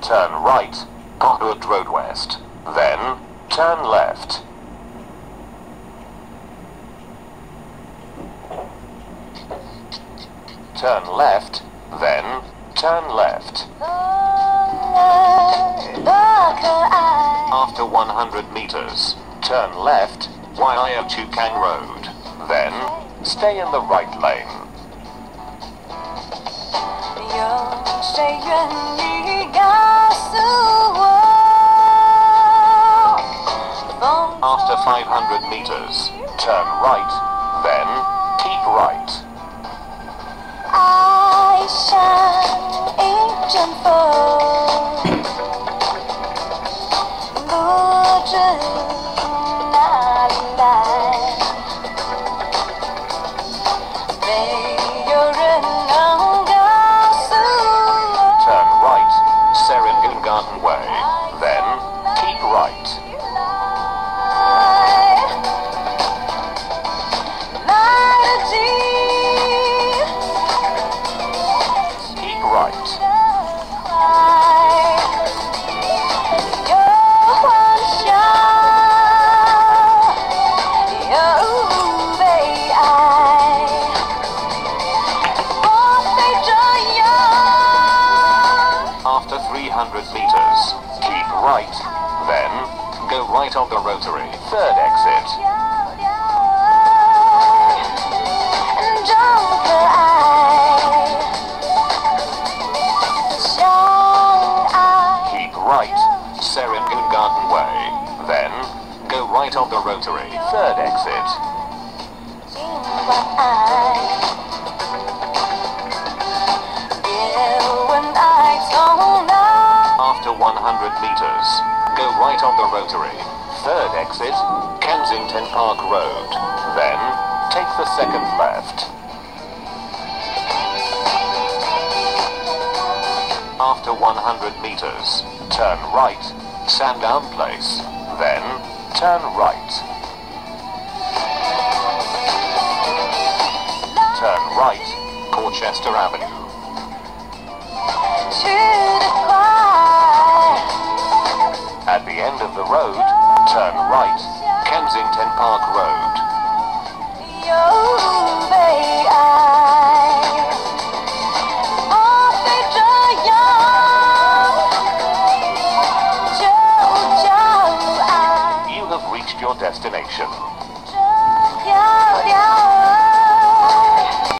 turn right, Conduit Road West, then turn left. Turn left, then turn left. After 100 meters, turn left via Chukang Road, then stay in the right lane. After 500 meters, turn right, then keep right. Turn right, Serangoon Garden Way, then keep right. Keep right. After 300 meters, keep right, then go right on the rotary, third exit. Keep right, Serangoon Garden Way, then go right on the rotary, third exit. After 100 meters, go right on the rotary, third exit, Kensington Park Road, then take the second left. After 100 meters, turn right, Sandown Place, then turn right. Turn right, Colchester Avenue. At the end of the road, turn right, Kensington Park Road. You have reached your destination.